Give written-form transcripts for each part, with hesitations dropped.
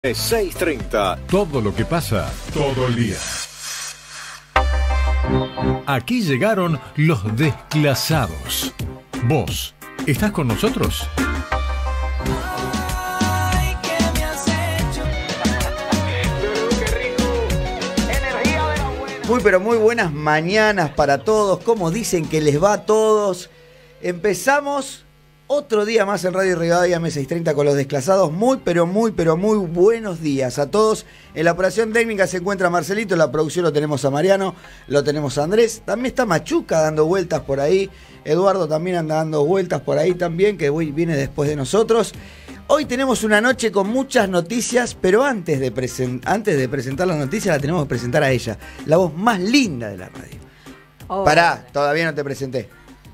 6:30. Todo lo que pasa todo el día. Aquí llegaron los desclasados. ¿Vos estás con nosotros? Pero muy buenas mañanas para todos. ¿Cómo dicen que les va a todos? Empezamos otro día más en Radio Rivadavia M630 con los desclasados. Muy buenos días a todos. En la operación técnica se encuentra Marcelito, en la producción lo tenemos a Mariano, lo tenemos a Andrés. También está Machuca dando vueltas por ahí. Eduardo también anda dando vueltas por ahí también, que viene después de nosotros. Hoy tenemos una noche con muchas noticias, pero antes de presentar las noticias la tenemos que presentar a ella, la voz más linda de la radio. Oh. Pará, todavía no te presenté.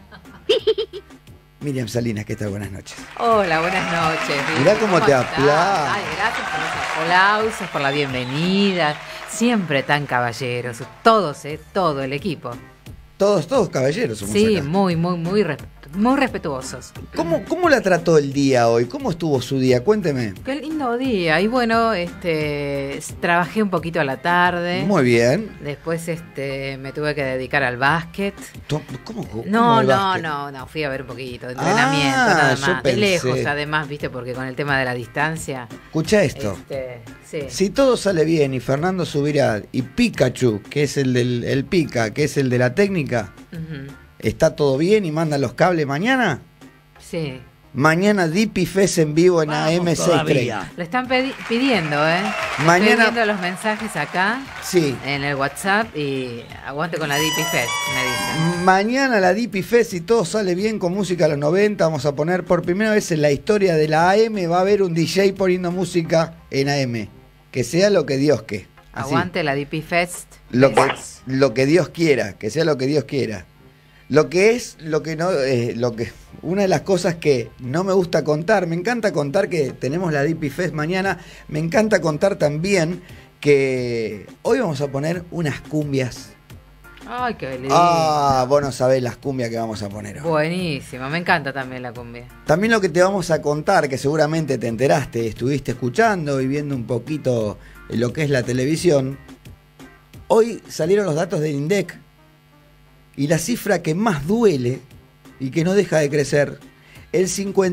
Miriam Salinas, ¿qué tal? Buenas noches. Hola, buenas noches. Mirá cómo te aplaudo. Ay, gracias por los aplausos, por la bienvenida. Siempre tan caballeros, todos, todo el equipo. Todos caballeros somos sí, acá. Muy respetuosos. ¿Cómo la trató el día hoy? ¿Cómo estuvo su día? Cuénteme. Qué lindo día. Y bueno, trabajé un poquito a la tarde. Muy bien. Después me tuve que dedicar al básquet. ¿Cómo No, fui a ver un poquito de entrenamiento, nada más. De lejos, además, viste, porque con el tema de la distancia. Escucha esto. Sí. Si todo sale bien y Fernando Subirá y Pikachu, que es el del Pica, que es el de la técnica, ¿está todo bien y mandan los cables mañana? Sí. Mañana Deep y Fez en vivo en AM630. Lo están pidiendo, Mañana. Estoy viendo los mensajes acá. Sí. En el WhatsApp y aguante con la Deep y Fez, me dicen. Mañana la Deep y Fez, si todo sale bien con música de los 90, vamos a poner por primera vez en la historia de la AM, va a haber un DJ poniendo música en AM. Que sea lo que Dios quiera. Aguante la Deep y Fest. Lo que Dios quiera, que sea lo que Dios quiera. Una de las cosas que no me gusta contar, me encanta contar que tenemos la Deep Fest mañana, me encanta contar también que hoy vamos a poner unas cumbias. Ay, qué lindo. Vos no sabés las cumbias que vamos a poner hoy. Buenísimo, me encanta también la cumbia. También lo que te vamos a contar, que seguramente te enteraste, estuviste escuchando y viendo un poquito lo que es la televisión. Hoy salieron los datos del INDEC. Y la cifra que más duele y que no deja de crecer, el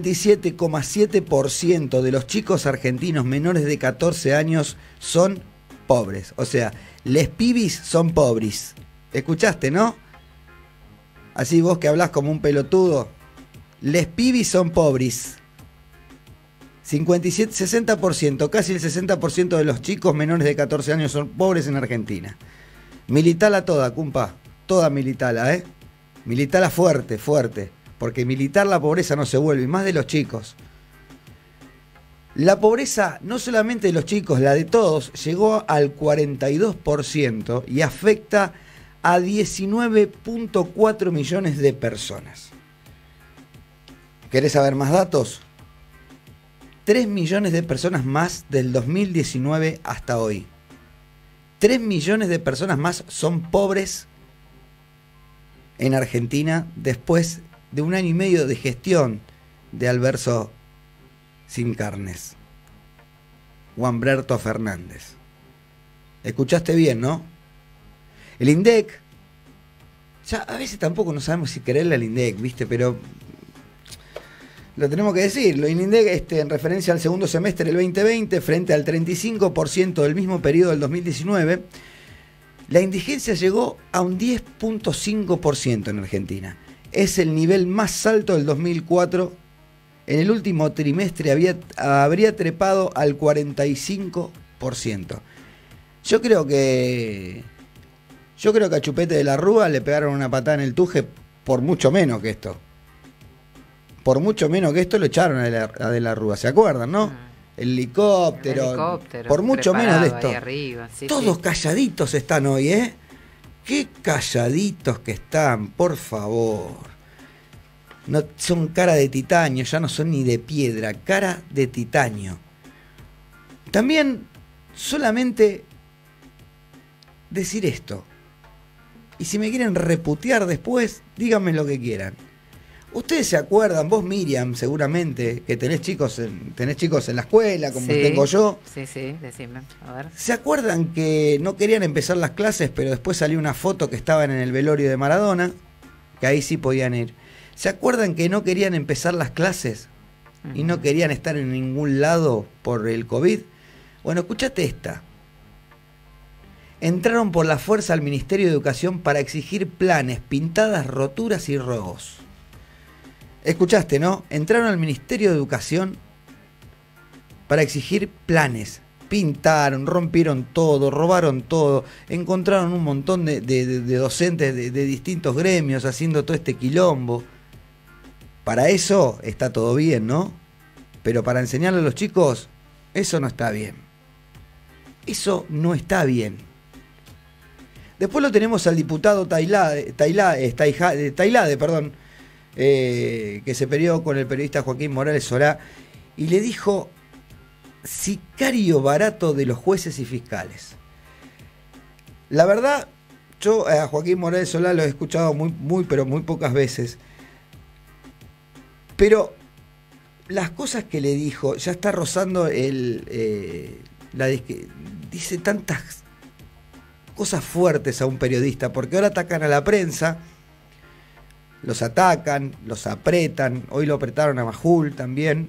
57,7% de los chicos argentinos menores de 14 años son pobres. O sea, les pibis son pobres. ¿Escuchaste, no? Así vos que hablás como un pelotudo. Les pibis son pobres. 60%, casi el 60% de los chicos menores de 14 años son pobres en Argentina. Militala toda, cumpa. Toda militala, Militala fuerte, porque militar la pobreza no se vuelve, y más de los chicos. La pobreza, no solamente de los chicos, la de todos, llegó al 42% y afecta a 19.4 millones de personas. ¿Querés saber más datos? 3 millones de personas más del 2019 hasta hoy. 3 millones de personas más son pobres en Argentina después de un año y medio de gestión de Alberto Sin Carnes, Juanberto Fernández. Escuchaste bien, ¿no? El INDEC, ya a veces tampoco no sabemos si quererle al INDEC, ¿viste? Pero lo tenemos que decir. El INDEC en referencia al segundo semestre del 2020 frente al 35% del mismo periodo del 2019, la indigencia llegó a un 10.5% en Argentina. Es el nivel más alto del 2004. En el último trimestre habría trepado al 45%. Yo creo que a Chupete de la Rúa le pegaron una patada en el tuje por mucho menos que esto. Por mucho menos que esto lo echaron a de la Rúa, ¿se acuerdan, no? El helicóptero, por mucho menos de esto. Arriba, sí, todos calladitos están hoy, Qué calladitos que están, por favor. No son cara de titanio, ya no son ni de piedra, cara de titanio. También solamente decir esto. Y si me quieren reputear después, díganme lo que quieran. Ustedes se acuerdan, vos Miriam, seguramente, que tenés chicos en la escuela, como tengo yo. Sí, decime, a ver. ¿Se acuerdan que no querían empezar las clases, pero después salió una foto que estaban en el velorio de Maradona? Que ahí sí podían ir. ¿Se acuerdan que no querían empezar las clases y no querían estar en ningún lado por el COVID? Bueno, escuchate esta. Entraron por la fuerza al Ministerio de Educación para exigir planes, pintadas, roturas y robos. Escuchaste, ¿no? Entraron al Ministerio de Educación para exigir planes. Pintaron, rompieron todo, robaron todo. Encontraron un montón de docentes de distintos gremios haciendo todo este quilombo. Para eso está todo bien, ¿no? Pero para enseñarle a los chicos, eso no está bien. Eso no está bien. Después lo tenemos al diputado Tailade, que se peleó con el periodista Joaquín Morales Solá y le dijo sicario barato de los jueces y fiscales. La verdad, yo a Joaquín Morales Solá lo he escuchado pero muy pocas veces. Pero las cosas que le dijo, ya está rozando dice tantas cosas fuertes a un periodista, porque ahora atacan a la prensa. Los atacan, los apretan. Hoy lo apretaron a Majul también,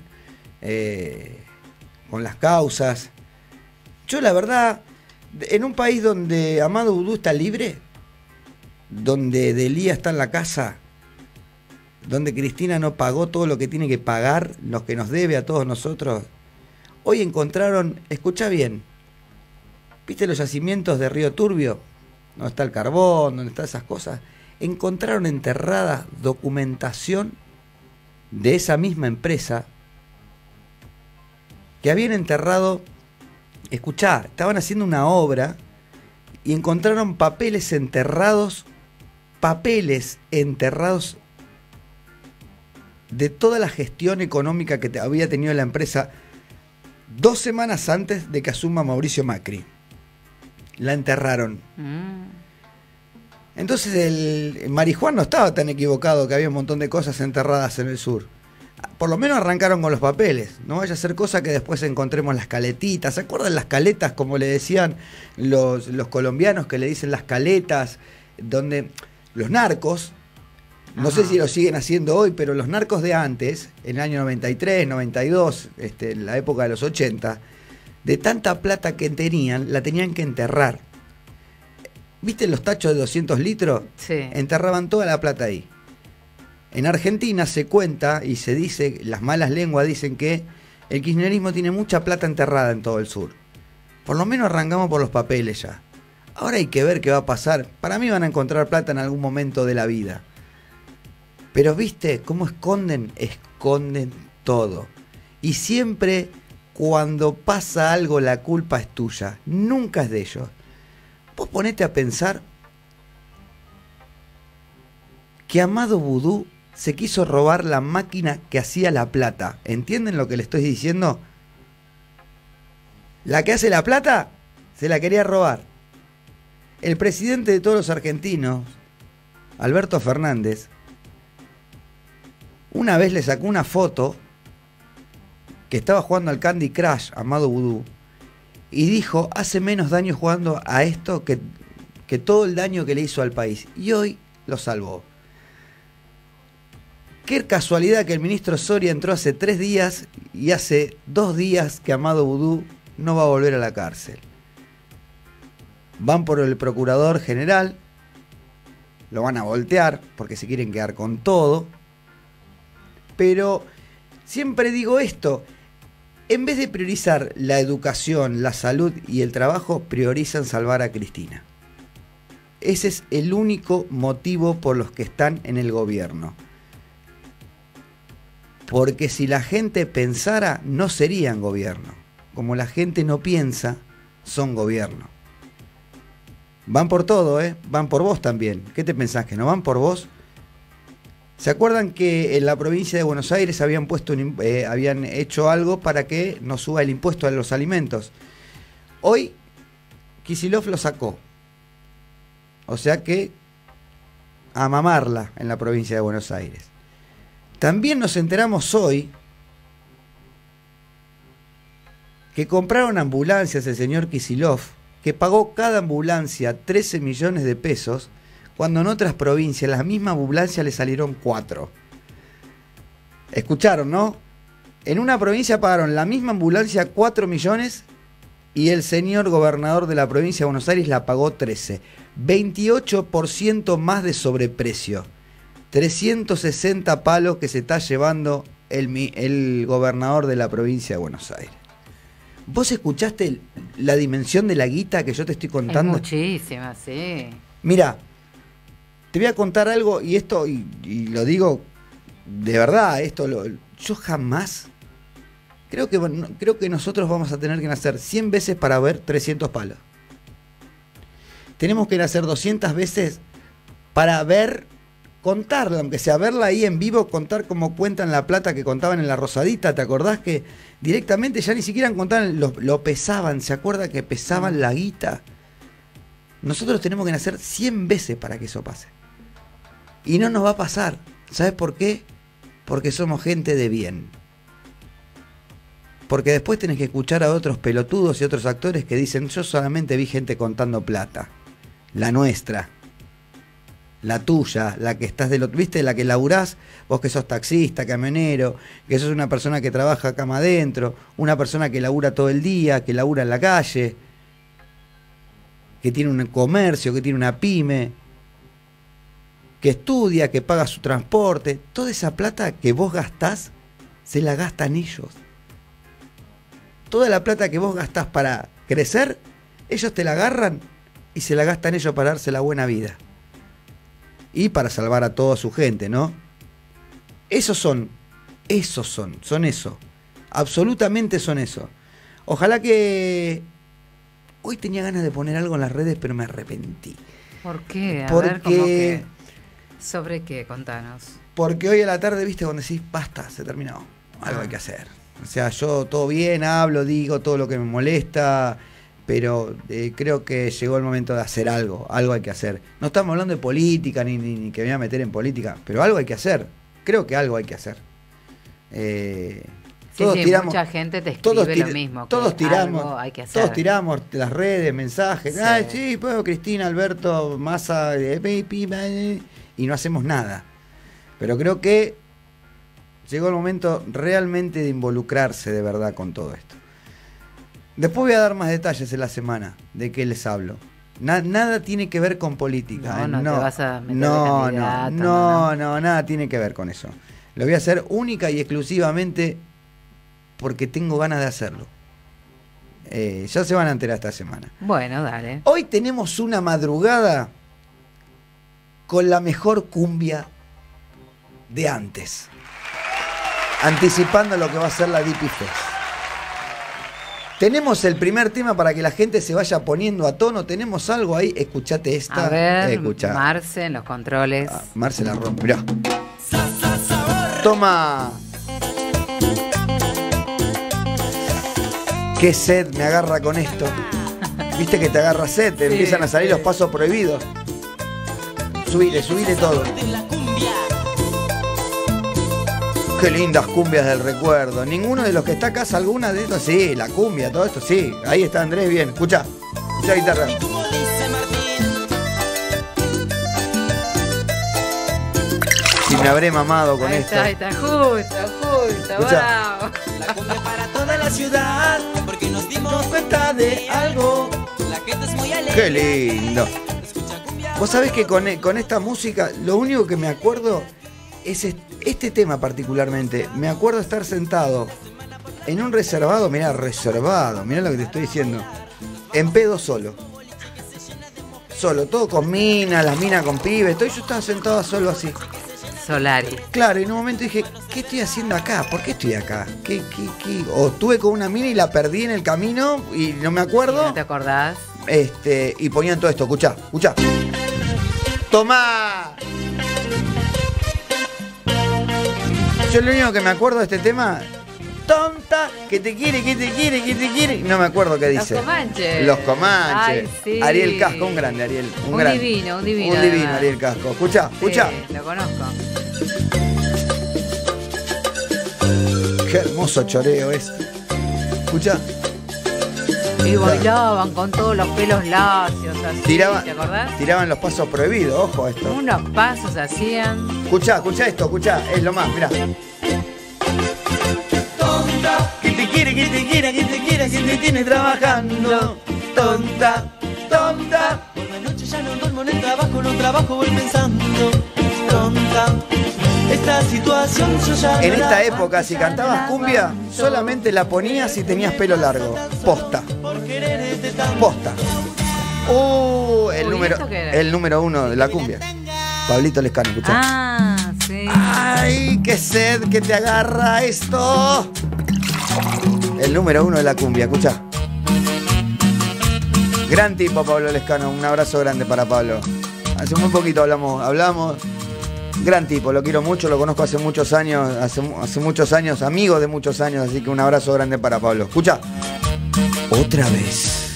con las causas. Yo la verdad, en un país donde Amado Boudou está libre, donde Delía está en la casa, donde Cristina no pagó todo lo que tiene que pagar, lo que nos debe a todos nosotros, hoy encontraron, escucha bien, ¿viste los yacimientos de Río Turbio? ¿Dónde está el carbón? ¿Dónde están esas cosas? Encontraron enterrada documentación de esa misma empresa que habían enterrado. Escuchá, estaban haciendo una obra y encontraron papeles enterrados de toda la gestión económica que había tenido la empresa 2 semanas antes de que asuma Mauricio Macri. La enterraron. Entonces el Marijuán no estaba tan equivocado, que había un montón de cosas enterradas en el sur. Por lo menos arrancaron con los papeles. No vaya a ser cosa que después encontremos las caletitas. ¿Se acuerdan las caletas, como le decían los colombianos, que le dicen las caletas? Donde los narcos, no sé si lo siguen haciendo hoy, pero los narcos de antes, en el año 93, 92, en la época de los 80, de tanta plata que tenían, la tenían que enterrar. ¿Viste los tachos de 200 litros? Sí. Enterraban toda la plata ahí. En Argentina se cuenta y se dice, las malas lenguas dicen que el kirchnerismo tiene mucha plata enterrada en todo el sur. Por lo menos arrancamos por los papeles ya. Ahora hay que ver qué va a pasar. Para mí van a encontrar plata en algún momento de la vida. Pero ¿viste cómo esconden? Esconden todo. Y siempre cuando pasa algo la culpa es tuya. Nunca es de ellos. Vos ponete a pensar que Amado Boudou se quiso robar la máquina que hacía la plata. ¿Entienden lo que le estoy diciendo? La que hace la plata se la quería robar. El presidente de todos los argentinos, Alberto Fernández, una vez le sacó una foto que estaba jugando al Candy Crush, Amado Boudou, y dijo, hace menos daño jugando a esto que todo el daño que le hizo al país. Y hoy lo salvó. Qué casualidad que el ministro Soria entró hace 3 días y hace 2 días que Amado Boudou no va a volver a la cárcel. Van por el procurador general, lo van a voltear porque se quieren quedar con todo. Pero siempre digo esto, en vez de priorizar la educación, la salud y el trabajo, priorizan salvar a Cristina. Ese es el único motivo por los que están en el gobierno. Porque si la gente pensara, no serían gobierno. Como la gente no piensa, son gobierno. Van por todo, van por vos también. ¿Qué te pensás, que no van por vos? ¿Se acuerdan que en la provincia de Buenos Aires habían hecho algo para que no suba el impuesto a los alimentos? Hoy Kicillof lo sacó. O sea que a mamarla en la provincia de Buenos Aires. También nos enteramos hoy que compraron ambulancias el señor Kicillof, que pagó cada ambulancia 13 millones de pesos, cuando en otras provincias las mismas ambulancias le salieron 4. Escucharon, ¿no? En una provincia pagaron la misma ambulancia 4 millones y el señor gobernador de la provincia de Buenos Aires la pagó 13. 28% más de sobreprecio. 360 palos que se está llevando el gobernador de la provincia de Buenos Aires. ¿Vos escuchaste la dimensión de la guita que yo te estoy contando? Es muchísima, sí. Mira, te voy a contar algo y esto, y lo digo de verdad, yo jamás, creo que nosotros vamos a tener que nacer 100 veces para ver 300 palos. Tenemos que nacer 200 veces para ver, contarla, aunque sea verla ahí en vivo, contar como cuentan la plata que contaban en la Rosadita. ¿Te acordás que directamente ya ni siquiera contaban, lo pesaban? ¿Se acuerda que pesaban la guita? Nosotros tenemos que nacer 100 veces para que eso pase. Y no nos va a pasar. ¿Sabes por qué? Porque somos gente de bien. Porque después tenés que escuchar a otros pelotudos y otros actores que dicen: yo solamente vi gente contando plata. La nuestra. La tuya, la que estás ¿viste? La que laburás, vos que sos taxista, camionero, que sos una persona que trabaja cama adentro, una persona que labura todo el día, que labura en la calle, que tiene un comercio, que tiene una pyme, que estudia, que paga su transporte. Toda esa plata que vos gastás, se la gastan ellos. Toda la plata que vos gastás para crecer, ellos te la agarran y se la gastan ellos para darse la buena vida. Y para salvar a toda su gente, ¿no? Son eso. Absolutamente son eso. Ojalá que... Hoy tenía ganas de poner algo en las redes, pero me arrepentí. ¿Por qué? A porque... ver, ¿cómo qué? ¿Sobre qué? Contanos. Porque hoy a la tarde, viste, cuando decís, basta, se terminó. Algo hay que hacer. O sea, yo todo bien, hablo, digo todo lo que me molesta... Pero creo que llegó el momento de hacer algo hay que hacer. No estamos hablando de política, ni que me voy a meter en política, pero algo hay que hacer. Creo que algo hay que hacer. Todos tiramos, mucha gente te escribe lo mismo. Todos tiramos, algo hay que hacer. Todos tiramos las redes, mensajes. Sí. Ay, sí, pues Cristina, Alberto, Massa, y no hacemos nada. Pero creo que llegó el momento realmente de involucrarse de verdad con todo esto. Después voy a dar más detalles en la semana de qué les hablo. Nada tiene que ver con política. No te vas a meter de candidato. No, nada tiene que ver con eso. Lo voy a hacer única y exclusivamente porque tengo ganas de hacerlo. Ya se van a enterar esta semana. Bueno, dale. Hoy tenemos una madrugada con la mejor cumbia de antes. Anticipando lo que va a ser la Dipi Fest. Tenemos el primer tema para que la gente se vaya poniendo a tono. Tenemos algo ahí. Escuchate esta. A ver, escuchá. Marce en los controles. Marce la rompe. Mirá. Toma. Qué sed me agarra con esto. Viste que te agarra sed. Te empiezan a salir los pasos prohibidos. Subile todo. Qué lindas cumbias del recuerdo. Ninguno de los que está acá, alguna de estos, sí, la cumbia, todo esto, sí. Ahí está Andrés, bien. Escucha guitarra. Si me habré mamado con esto. Ahí está, justo, bravo. La cumbia para toda la ciudad, porque nos dimos cuenta de algo. La gente es muy alegre. Qué lindo. Vos sabés que con esta música, lo único que me acuerdo es este tema particularmente. Me acuerdo estar sentado en un reservado, mirá lo que te estoy diciendo, en pedo solo, todo con minas, las minas con pibes, yo estaba sentado solo así. Solari. Claro, y en un momento dije, ¿qué estoy haciendo acá? ¿Por qué estoy acá? ¿Qué? O estuve con una mina y la perdí en el camino y no me acuerdo. ¿No te acordás? Y ponían todo esto, escuchá. ¡Tomá! Yo lo único que me acuerdo de este tema, tonta, que te quiere. No me acuerdo qué dice. Los Comanches. Ay, sí. Ariel Casco, un grande, Ariel. Un divino. Un divino, Ariel Casco. Escuchá. Lo conozco. Qué hermoso choreo es. Escucha. Y bailaban con todos los pelos lacios, así, ¿te acordás? Tiraban los pasos prohibidos, ojo a esto. Unos pasos hacían. Escuchá esto, es lo más, mirá. Tonta, que te quiere, que te quiera, que te quiera, que te tiene trabajando. Tonta, tonta. Por la noche ya no duermo en el trabajo, no trabajo, voy pensando. Tonta. Esta situación yo ya En esta época, si cantabas cumbia, solamente la ponías si tenías pelo largo. Posta. Posta. El número 1 de la cumbia. Pablito Lescano, escuchá. Ah, sí. ¡Ay, qué sed que te agarra esto! El número 1 de la cumbia, escuchá. Gran tipo Pablo Lescano, un abrazo grande para Pablo. Hace muy poquito hablamos. Gran tipo, lo quiero mucho, lo conozco hace muchos años, hace muchos años, amigo de muchos años, así que un abrazo grande para Pablo. Escucha. Otra vez.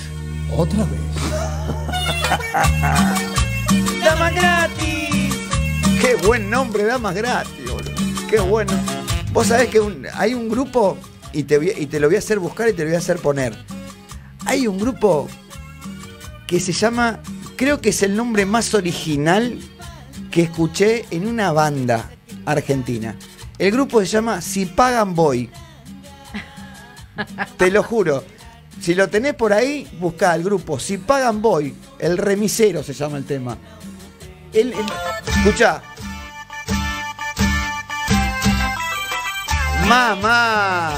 Damas gratis. Qué buen nombre, Damas Gratis, boludo. Qué bueno. Vos sabés que hay un grupo, y te lo voy a hacer buscar y te lo voy a hacer poner. Hay un grupo que se llama, creo que es el nombre más original que escuché en una banda argentina. El grupo se llama Si Pagan Voy. Te lo juro. Si lo tenés por ahí, buscá el grupo Si Pagan Voy. El remisero se llama el tema. Escuchá. Mamá.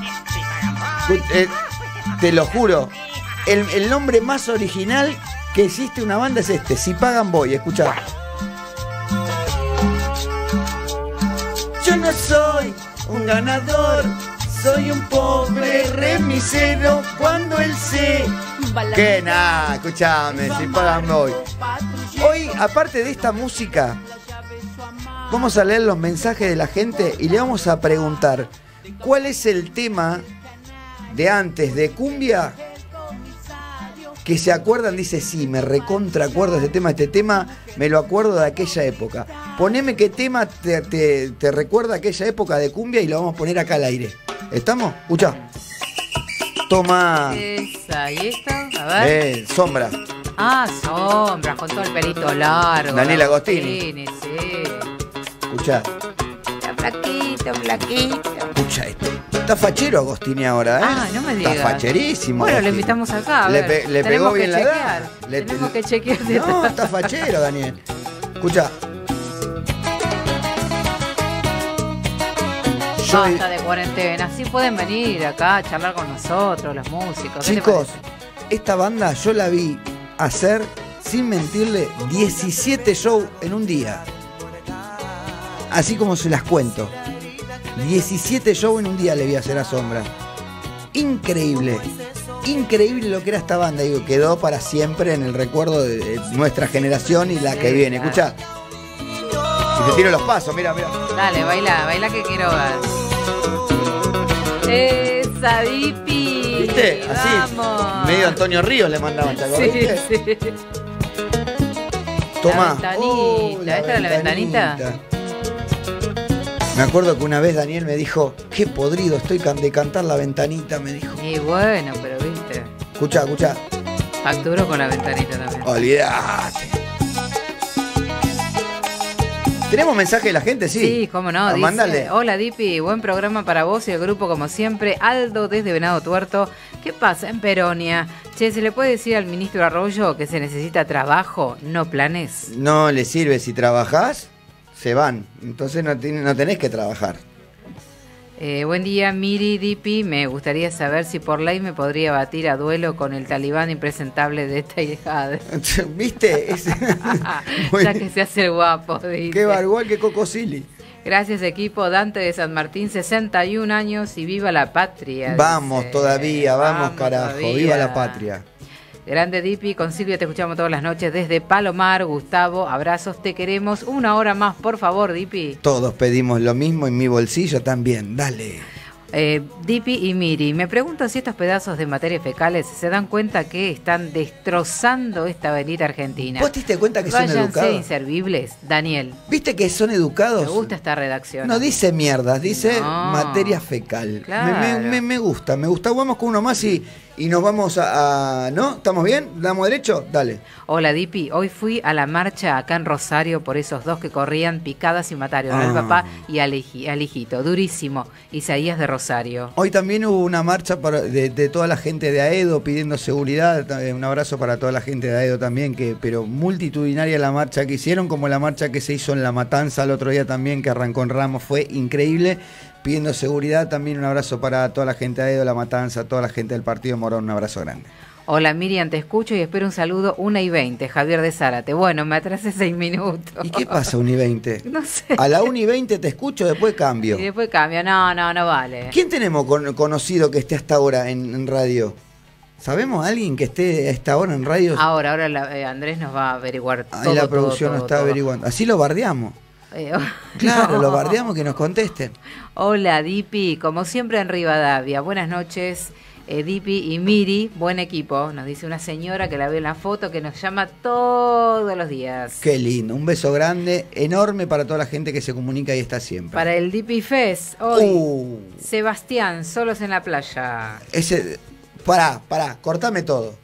Te lo juro. El nombre más original que existe una banda es este. Si Pagan Voy. Escuchá. Yo no soy un ganador, soy un pobre remisero cuando él se... Que nada, escuchame, Si Pagan Voy. Hoy, aparte de esta música, vamos a leer los mensajes de la gente y le vamos a preguntar cuál es el tema de antes de cumbia que se acuerdan. Dice, sí, me recontra acuerdo de este tema me lo acuerdo de aquella época. Poneme qué tema te recuerda aquella época de cumbia y lo vamos a poner acá al aire. ¿Estamos? Escuchá. Toma. Esa, ¿y esto? A ver. Sombra. Ah, Sombra, con todo el pelito largo. Daniel Agostini. Sí. Escuchá. Está flaquito. Escucha esto. Está fachero Agostini ahora, ¿eh? Ah, no me digas. Está facherísimo. Bueno, Agostini. lo invitamos acá. A ver. Le pegó bien la edad. Tenemos que chequear. No, está fachero, Daniel. Escucha. Basta de cuarentena. Sí pueden venir acá a charlar con nosotros, los músicos. Chicos, esta banda yo la vi hacer, sin mentirle, 17 shows en un día. Así como se las cuento. 17 shows en un día le vi hacer a Sombra. Increíble. Increíble lo que era esta banda. Digo, quedó para siempre en el recuerdo de nuestra generación y la que viene. Escuchá. Y te tiro los pasos, mira. Dale, baila que quiero ver. Esa Dipi. ¿Viste? Así. Vamos. Medio Antonio Ríos le mandaban, ¿te acordás? Sí. Tomá. La ventanita. ¿Esta era la ventanita? Me acuerdo que una vez Daniel me dijo, qué podrido estoy de cantar La Ventanita, me dijo. Y bueno, pero viste. Escuchá. Facturó con La Ventanita también. Olvídate. ¿Tenemos mensaje de la gente? Sí, cómo no. Dice, mándale. Hola Dipi, buen programa para vos y el grupo como siempre. Aldo desde Venado Tuerto. ¿Qué pasa en Peronia? Che, ¿se le puede decir al ministro Arroyo que se necesita trabajo, no planes? No le sirve, si trabajás, se van. Entonces no tenés que trabajar. Buen día, Miri, Dipi. Me gustaría saber si por ley me podría batir a duelo con el talibán impresentable de esta hijada. ¿Viste? Ya que se hace el guapo, dice. Qué igual que Coco Silly. Gracias, equipo. Dante de San Martín, 61 años y viva la patria. Vamos dice. Todavía, vamos carajo. Todavía. Viva la patria. Grande Dipi, con Silvia te escuchamos todas las noches desde Palomar. Gustavo, abrazos, te queremos. 1 hora más, por favor, Dipi. Todos pedimos lo mismo, en mi bolsillo también, dale. Dipi y Miri, me pregunto si estos pedazos de materia fecales se dan cuenta que están destrozando esta avenida argentina. ¿Vos te diste cuenta que son educados? Váyanse inservibles, Daniel. ¿Viste que son educados? Me gusta esta redacción. No dice mierdas, dice No. materia fecal. Claro. Me gusta. Vamos con uno más y nos vamos a... ¿No? ¿Estamos bien? ¿Damos derecho? Dale. Hola Dipi, hoy fui a la marcha acá en Rosario por esos dos que corrían picadas y mataron al papá y al hijito. Durísimo. Isaías de Rosario. Hoy también hubo una marcha de toda la gente de Aedo pidiendo seguridad. Un abrazo para toda la gente de Aedo también, pero multitudinaria la marcha que hicieron, como la marcha que se hizo en La Matanza el otro día también, que arrancó en Ramos, fue increíble. Pidiendo seguridad, también un abrazo para toda la gente de Aedo, La Matanza, toda la gente del Partido Morón, un abrazo grande. Hola Miriam, te escucho y espero un saludo 1:20, Javier de Zárate. Bueno, me atrasé 6 minutos. ¿Y qué pasa 1:20? No sé. A la 1:20 te escucho, después cambio. Y después cambio. No vale. ¿Quién tenemos conocido que esté hasta ahora en radio? ¿Sabemos a alguien que esté a esta hora en radio? Ahora Andrés nos va a averiguar todo. Ahí la producción todo, nos está todo. averiguando. Así lo bardeamos. Claro, No. lo bardeamos, que nos contesten. Hola Dipi, como siempre en Rivadavia. Buenas noches. Dipi y Miri, buen equipo, nos dice una señora que la veo en la foto, que nos llama todos los días. Qué lindo, un beso grande, enorme para toda la gente que se comunica y está siempre. Para el Dipi Fest, hoy, Sebastián, solos en la playa. Pará, cortame todo.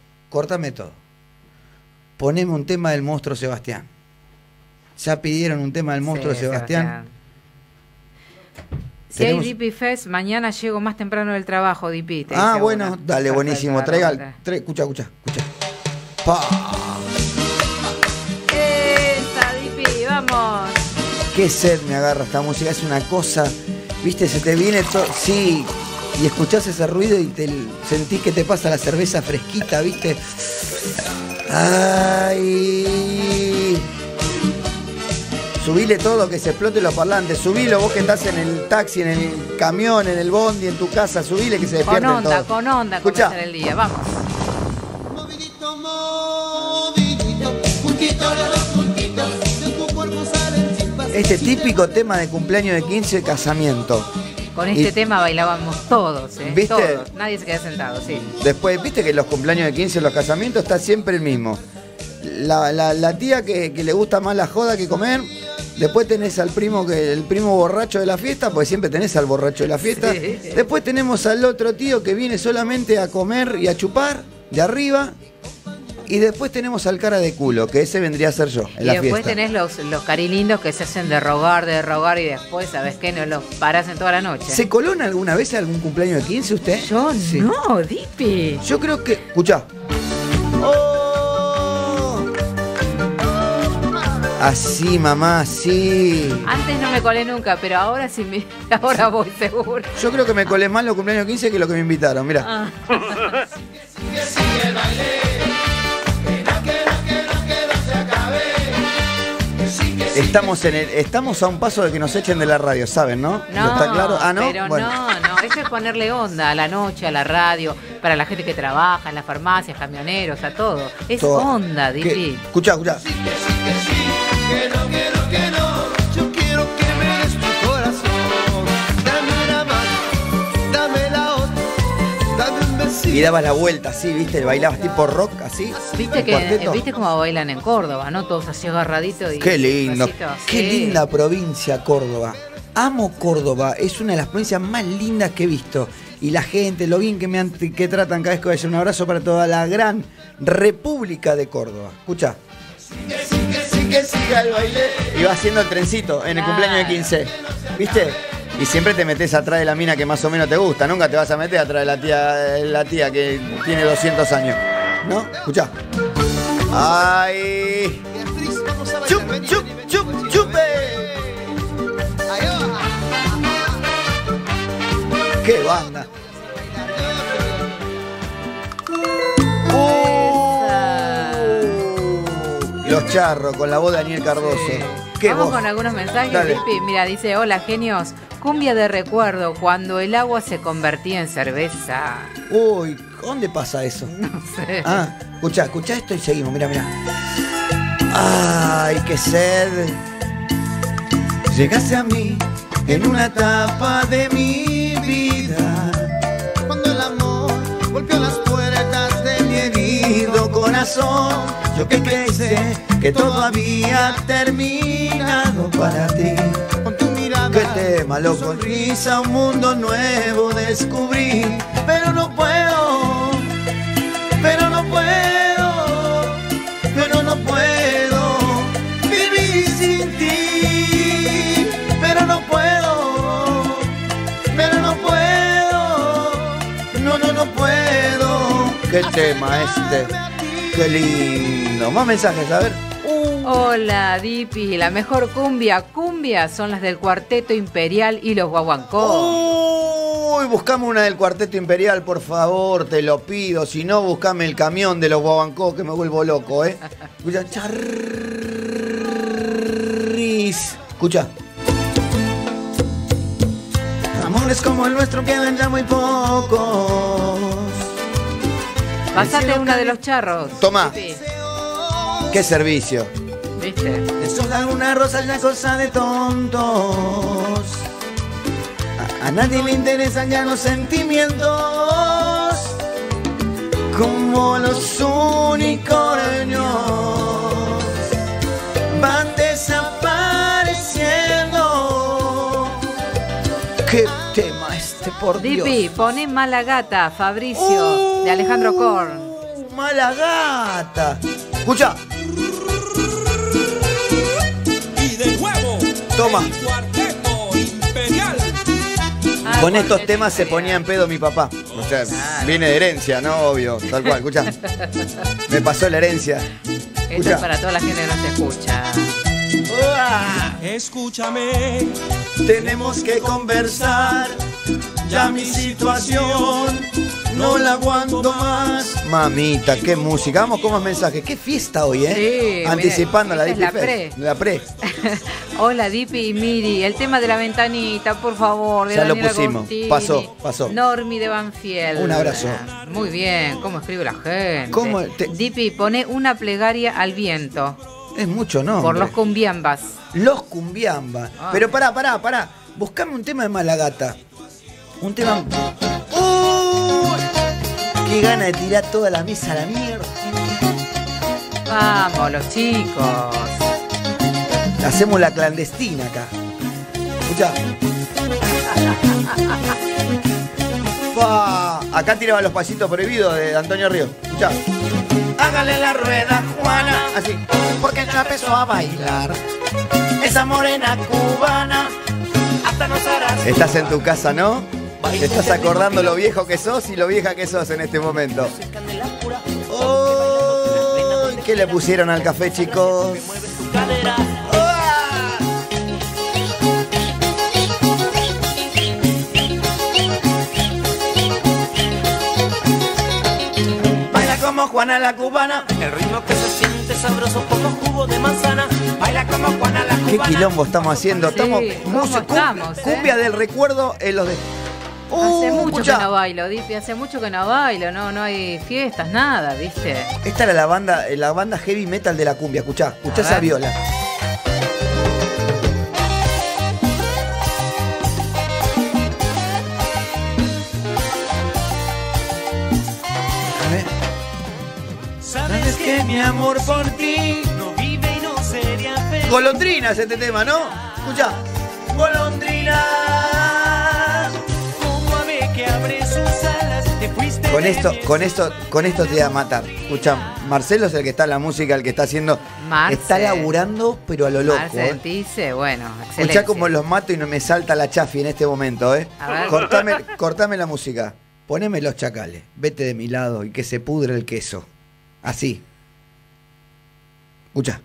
Poneme un tema del monstruo Sebastián. Ya pidieron un tema del monstruo Sebastián. Si hay Dipi Fest, mañana llego más temprano del trabajo, Dipi. Bueno, dale, perfecto, buenísimo. Escucha. Pa. ¡Esta, Dipi! ¡Vamos! Qué sed me agarra esta música, es una cosa, viste, se te viene todo, sí, y escuchás ese ruido y sentís que te pasa la cerveza fresquita, viste. ¡Ay! Subile todo, que se explote los parlantes. Subilo, vos que estás en el taxi, en el camión, en el bondi, en tu casa. Subile, que se despierten todos. Con onda, Escuchá. comenzar el día. Vamos. Movidito, puntito, de tu cuerpo salen chispas. Este típico tema de cumpleaños de 15 de casamiento. Con este tema bailábamos todos, ¿Viste? Todos. Nadie se queda sentado, sí. Después, viste que los cumpleaños de 15 en los casamientos está siempre el mismo. La tía que le gusta más la joda que comer. Después tenés al primo el primo borracho de la fiesta, porque siempre tenés al borracho de la fiesta. Sí. Después tenemos al otro tío que viene solamente a comer y a chupar de arriba. Y después tenemos al cara de culo, que ese vendría a ser yo en la fiesta. Y después tenés los carilindos que se hacen de rogar y después, ¿sabes qué? No los parás en toda la noche. ¿Se colona alguna vez algún cumpleaños de 15 usted? Yo Sí. no, Dipi. Yo creo que... Escuchá. ¡Oh! Así, mamá, sí. Antes no me colé nunca, pero ahora sí ahora voy seguro. Yo creo que me colé más los cumpleaños 15 que lo que me invitaron, mirá. Ah. Estamos a un paso de que nos echen de la radio, ¿saben, no? No, ¿Está claro? Ah, ¿no? Pero Bueno. no, eso es ponerle onda a la noche, a la radio, para la gente que trabaja en las farmacias, camioneros, a todo. Es Todo. onda, Dipi. Escuchá. Que no, yo quiero que me des tu corazón. Dame una mano, dame la otra, dame un besito. Y dabas la vuelta así, ¿viste? Bailabas tipo rock, así. ¿Viste cómo bailan en Córdoba, no? Todos así agarraditos y Qué lindo. besitos, Qué sí. linda provincia Córdoba. Amo Córdoba, es una de las provincias más lindas que he visto. Y la gente, lo bien que tratan cada vez que vaya. Un abrazo para toda la gran República de Córdoba. Escucha. Que siga el baile. Y va haciendo el trencito en el cumpleaños de 15. ¿Viste? Y siempre te metes atrás de la mina que más o menos te gusta. Nunca te vas a meter atrás de la tía que tiene 200 años. ¿No? Escucha. ¡Ay! ¡Chup, chup, chup, chupe! ¡Qué banda! Los Charros, con la voz de Daniel Cardoso. ¿Qué Vamos voz? con algunos mensajes, Dale. Dipi. Mira, dice, hola genios, cumbia de recuerdo, cuando el agua se convertía en cerveza. Uy, ¿dónde pasa eso? No sé. Ah, escuchá esto y seguimos, mirá. Ay, qué sed. Llegaste a mí en una etapa de mi vida. corazón. Yo que pensé que todo había terminado para ti. Con tu mirada, Qué tema, loco, sonrisa, un mundo nuevo descubrí. Pero no puedo, pero no puedo, pero no puedo vivir sin ti. Pero no puedo, pero no puedo, no puedo. Qué tema este, qué lindo. Más mensajes, a ver. Hola, Dipi. La mejor cumbia son las del Cuarteto Imperial y los Guaguancó. Uy, buscame una del Cuarteto Imperial, por favor, te lo pido. Si no, buscame el camión de los Guaguancó, que me vuelvo loco, ¿eh? Escucha, charris. Escucha. Amores como el nuestro quedan ya muy pocos. Pasate una de los charros. Toma. Dipi. Qué servicio. ¿Viste? Eso es una rosa, es una cosa de tontos. A nadie le interesan ya los sentimientos, como los unicornios van desapareciendo. Qué tema este, por Dios. Dipi, poné Mala Gata, Fabricio, de Alejandro Korn. Mala Gata. Escucha. Y de nuevo, Toma. el Cuarteto Imperial. Con estos temas se ponía en pedo mi papá. O sea, viene de herencia, ¿no? Obvio, tal cual. Escucha. Me pasó la herencia. Esto Escucha. es para toda la gente que no se escucha. ¡Uah! Escúchame, Tenemos que conversar. Ya mi situación no la aguanto más. Mamita, qué música. Vamos con más mensajes. Qué fiesta hoy, ¿eh? Sí, anticipando mira, la esta Dipi es la Fest. La pre. Hola, Dipi y Miri. El tema de la ventanita, por favor. De Ya lo Daniela pusimos. Agostini. Pasó. Normi de Banfield. Un abrazo. Muy bien. ¿Cómo escribe la gente? ¿Cómo Dipi, pone una plegaria al viento. Es mucho, ¿no? Por los cumbiambas. Los cumbiambas. Ah. Pero pará. Buscame un tema de Mala Gata. Un tema. ¡Uy! Qué gana de tirar toda la mesa a la mierda. Vamos, los chicos. Hacemos la clandestina acá. Escuchá. Pa. Acá tiraba los pasitos prohibidos de Antonio Ríos. Escuchá. Hágale la rueda, Juana. Así. Porque ya empezó a bailar. Esa morena cubana. hasta nos harás. Estás en tu casa, ¿no? Te estás acordando lo viejo que sos y lo vieja que sos en este momento. ¡Oh! ¿Qué le pusieron al café, chicos? Baila como Juana la cubana. El ritmo que se siente sabroso como jugo de manzana. Baila como Juana la ¿Qué cubana. quilombo estamos haciendo? Sí, Estamos, ¿cómo estamos, cumbia del recuerdo en los de... Hace mucho escuchá. que no bailo, Dipi, hace mucho que no bailo, no hay fiestas, nada, ¿viste? Esta era la banda heavy metal de la cumbia. Escuchá esa ver. viola. A ver. Sabes que mi amor por ti no vive y no sería feliz. Golondrinas este tema, ¿no? Escuchá. Golondrina. Como ave que abre sus alas, te fuiste Con de esto te voy a matar. Escuchá, Marcelo es el que está en la música, el que está haciendo. Marce. Está laburando, pero a lo loco. Marce dice, bueno, excelente. Escuchá cómo los mato y no me salta la chafi en este momento, ¿eh? A ver. Cortame la música. Poneme Los Chacales. Vete de mi lado y que se pudre el queso. Así. Escucha.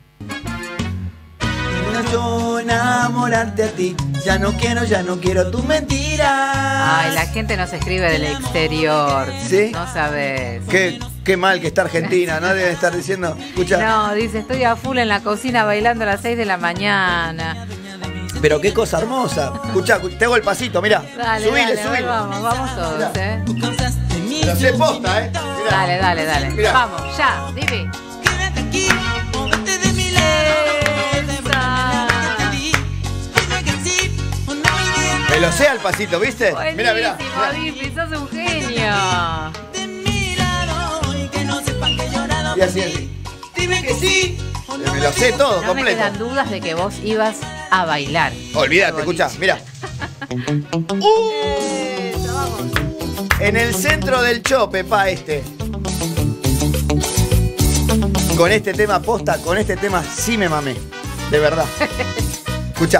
Yo enamorarte a ti. Ya no quiero tu mentira. Ay, la gente nos escribe del exterior. ¿Sí? No sabes. Qué mal que está Argentina, ¿no? Deben estar diciendo. Escucha. No, dice, estoy a full en la cocina bailando a las 6 de la mañana. Pero qué cosa hermosa. Escucha, te hago el pasito, mirá. Dale, subile, dale, a ver, subile. vamos todos, Mirá. ¿eh? Pero sé posta, ¿eh? Mirá. Dale. Mirá. Vamos, ya, Dipi. Quédate aquí, o vete de mi lado. Te di, dime que sí, o no iría Me lo sé al pasito, ¿viste? Mirá. Buenísimo, Dipi, sos un genio. de mi lado. Y que no sepan que he llorado Y así. Dime que sí. Me lo sé todo, No me completo. quedan dudas de que vos ibas a bailar. Olvídate, escuchá, mira. En el centro del chope, pa, este. Con este tema posta, con este tema sí me mamé. De verdad. Escuchá.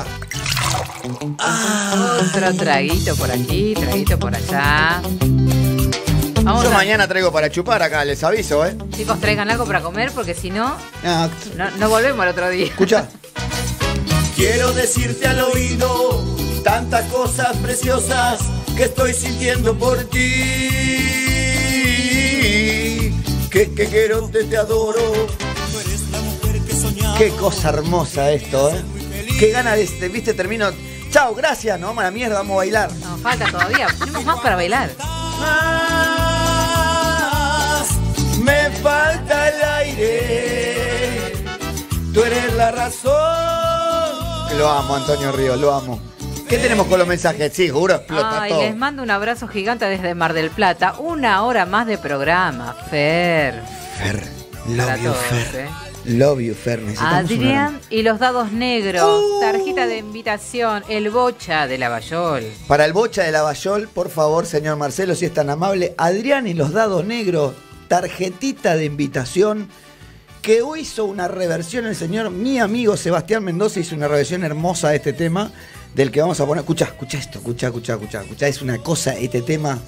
Otro traguito por aquí, traguito por allá. Vamos Yo a- mañana traigo para chupar acá, les aviso, ¿eh? Chicos, traigan algo para comer porque si no, Ah, no volvemos al otro día. escuchá. Quiero decirte al oído tantas cosas preciosas que estoy sintiendo por ti. Que quiero, te adoro. Tú eres la mujer que soñaba. Qué cosa hermosa esto, ¿eh? Qué gana de este, viste, termino. Chao, gracias, nos vamos a la mierda, vamos a bailar. Nos falta todavía, tenemos más para bailar. Más, me falta el aire. Tú eres la razón. Lo amo, Antonio Ríos, lo amo. ¿Qué tenemos con los mensajes? Sí, seguro explota Ay, todo. les mando un abrazo gigante desde Mar del Plata. 1 hora más de programa, Fer. Fer, Para love you, todos, Fer. Love you, Fer. Necesitamos Adrián y los dados negros. Tarjeta de invitación, el bocha de Lavallol. Para el bocha de Lavallol, por favor, señor Marcelo, si es tan amable. Adrián y los dados negros, tarjetita de invitación. Que hoy hizo una reversión el señor, mi amigo Sebastián Mendoza, hizo una reversión hermosa de este tema, del que vamos a poner. Escucha esto, escucha. Es una cosa, este tema.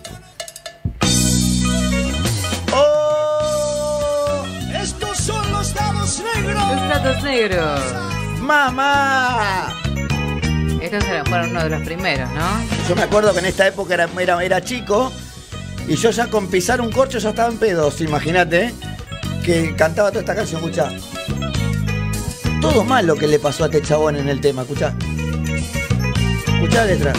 Oh, estos son los dados negros. Los dados negros. ¡Mamá! Estos fueron uno de los primeros, ¿no? Yo me acuerdo que en esta época era chico y yo ya con pisar un corcho ya estaba en pedos, imagínate, ¿eh? Que cantaba toda esta canción, escuchá. Todo mal lo que le pasó a este chabón en el tema, escuchá. Escuchá la letra.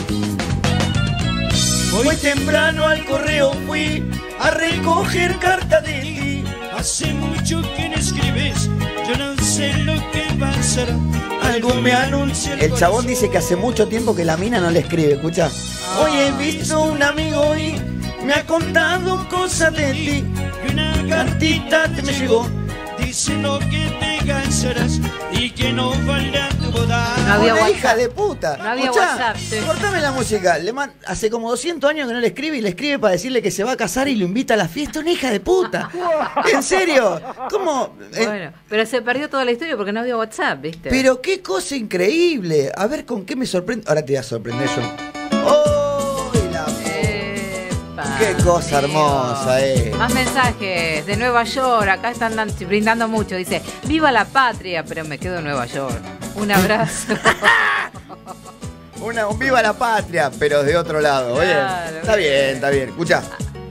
Muy temprano al correo fui a recoger carta de ti. Hace mucho que no escribes, yo no sé lo que pasará. Algo me anuncia El chabón dice que hace mucho tiempo que la mina no le escribe, escuchá. Hoy he visto un amigo y me ha contado cosas de ti. Y una cartita te me llegó diciendo que te cansarás y que no valdrá tu boda. No había Una WhatsApp. hija de puta. No había Escuchá, WhatsApp, sí. Cortame la música. Hace como 200 años que no le escribe y le escribe para decirle que se va a casar y lo invita a la fiesta. Una hija de puta. ¿En serio? ¿Cómo? Bueno, pero se perdió toda la historia porque no había WhatsApp, ¿viste? Pero qué cosa increíble. A ver con qué me sorprende. Ahora te voy a sorprender yo. ¡Oh! Epa, Qué cosa amigo. hermosa, Más mensajes de Nueva York. Acá están brindando mucho. Dice, viva la patria, pero me quedo en Nueva York. Un abrazo. Un viva la patria, pero de otro lado. Oye, Claro, está bien. Escucha.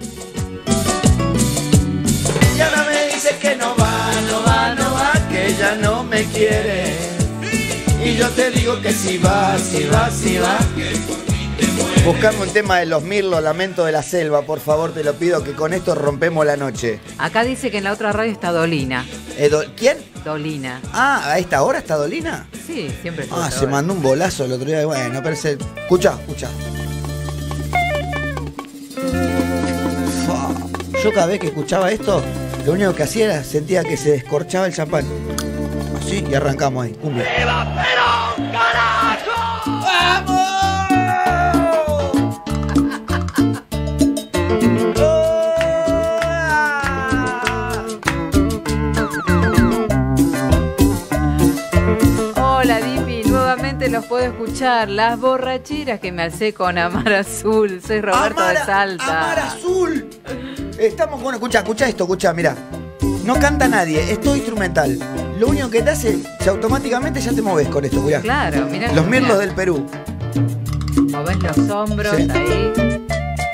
Y ahora me dice que no va, que ella no me quiere. Y yo te digo que si va. Buscame un tema de los Mirlos, Lamento de la Selva, por favor, te lo pido, que con esto rompemos la noche. Acá dice que en la otra radio está Dolina. ¿Quién? Dolina. Ah, ¿a esta hora está Dolina? Sí, siempre está. Ah, esta se hora. mandó un bolazo el otro día. Bueno, pero se... Escucha. Fua. Yo cada vez que escuchaba esto, lo único que hacía era sentía que se descorchaba el champán. Así, y arrancamos ahí. Cumbia. Hola, Dipi. Nuevamente los puedo escuchar. Las borracheras que me alcé con Amar Azul. Soy Roberto de Salta. Amar Azul. Estamos con... Escucha esto, mira. No canta nadie, es todo instrumental. Lo único que te hace, automáticamente ya te moves con esto, mirá. Claro, mirá. Los Mirlos del Perú. Movés los hombros Sí. ahí.